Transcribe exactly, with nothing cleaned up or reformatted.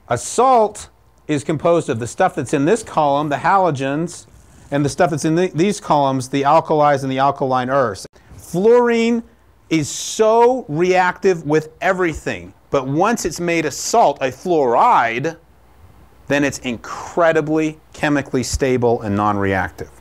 A salt is composed of the stuff that's in this column, the halogens, and the stuff that's in the, these columns, the alkalis and the alkaline earths. Fluorine is so reactive with everything, but once it's made a salt, a fluoride, then it's incredibly chemically stable and non-reactive.